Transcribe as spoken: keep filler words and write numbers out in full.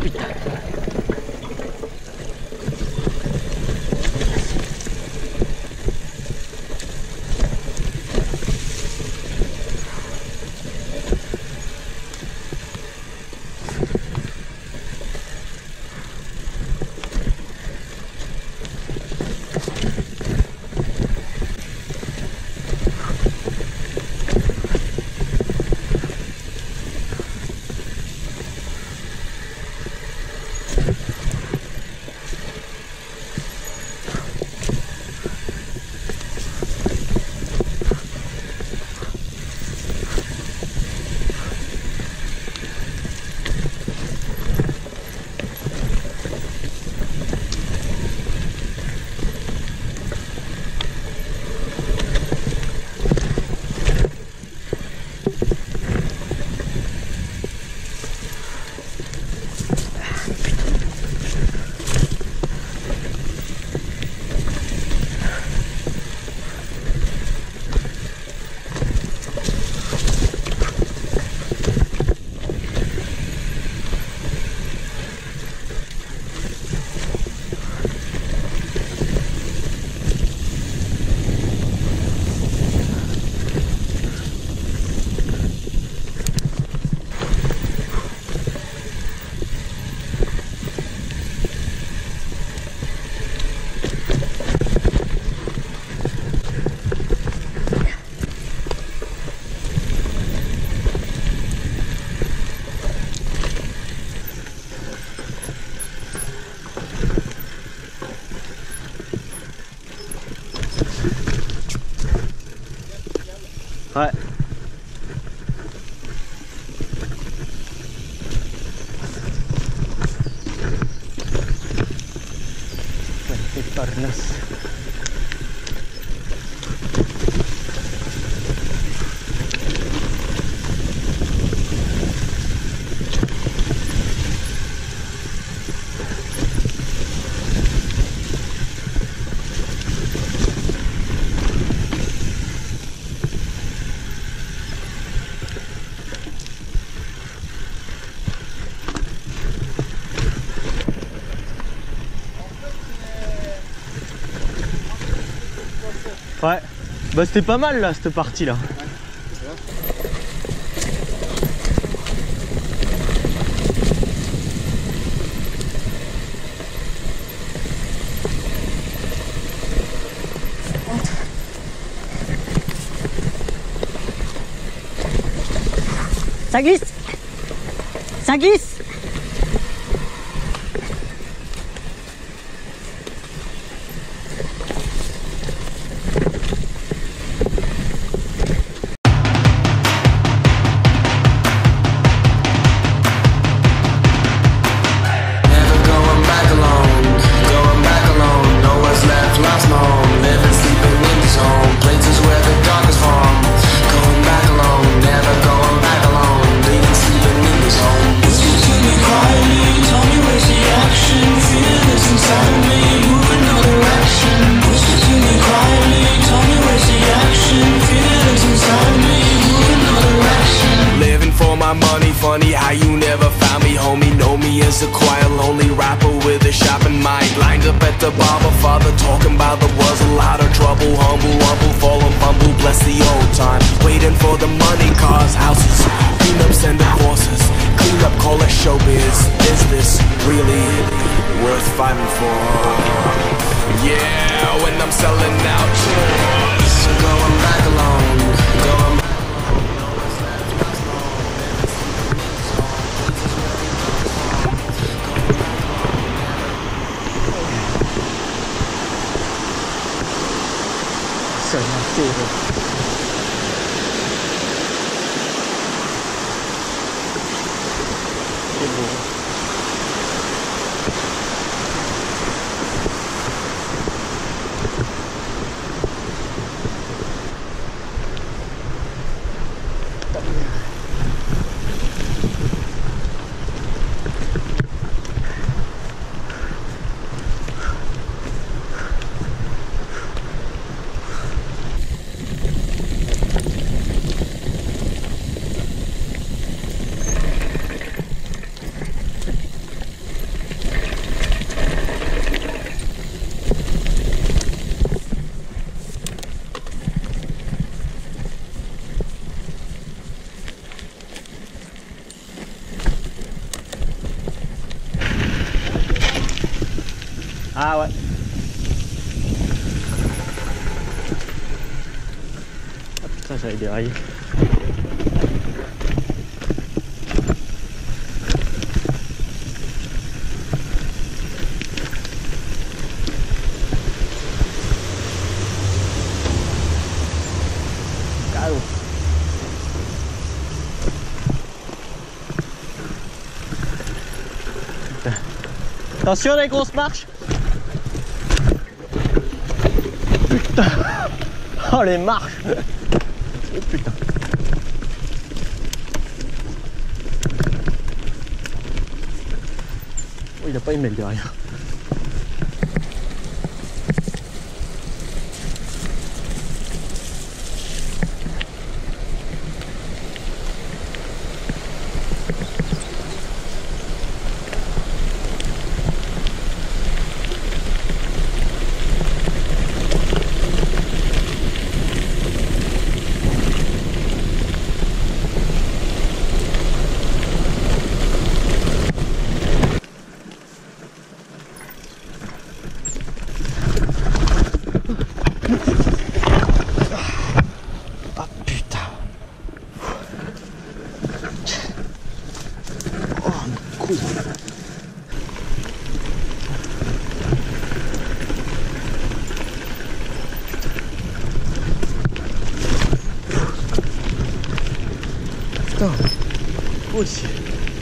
putain. Ouais. C'est pas glace. Ouais, bah c'était pas mal là, cette partie là. Ça glisse. Ça glisse. Funny how you never found me, homie. Know me as a quiet, lonely rapper with a shopping mind. Lined up at the barber, father talking about there was a lot of trouble. Humble, humble, fall and fumble, bless the old time. Waiting for the money, cars, houses, prenups and divorces. Clean up, call it showbiz. Is this really worth fighting for? Yeah, when I'm selling out tours, going back alone, going back. Ça vient terrible. C'est beau. Ah ouais. Ah putain, j'avais déraillé. Calme. Putain. Attention les grosses marches. Putain. Oh les marches. Oh putain. Oh, il a pas aimé le derrière. Ah putain. Oh mon couille. Putain. Moi aussi.